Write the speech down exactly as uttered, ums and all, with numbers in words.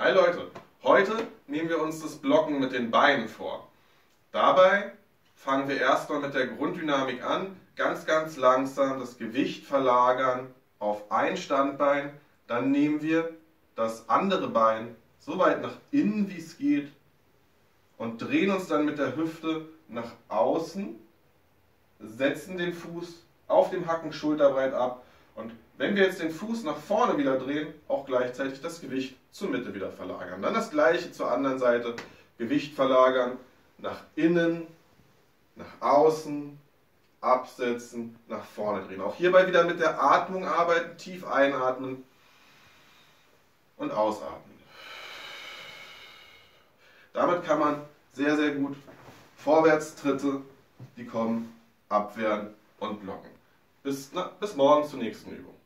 Hi Leute, heute nehmen wir uns das Blocken mit den Beinen vor. Dabei fangen wir erstmal mit der Grunddynamik an, ganz ganz langsam das Gewicht verlagern auf ein Standbein, dann nehmen wir das andere Bein so weit nach innen wie es geht und drehen uns dann mit der Hüfte nach außen, setzen den Fuß auf dem Hacken schulterbreit ab und wenn wir jetzt den Fuß nach vorne wieder drehen, auch gleichzeitig das Gewicht zur Mitte wieder verlagern. Dann das gleiche zur anderen Seite, Gewicht verlagern, nach innen, nach außen, absetzen, nach vorne drehen. Auch hierbei wieder mit der Atmung arbeiten, tief einatmen und ausatmen. Damit kann man sehr, sehr gut Vorwärtstritte, die kommen, abwehren und blocken. Bis, na, bis morgen zur nächsten Übung.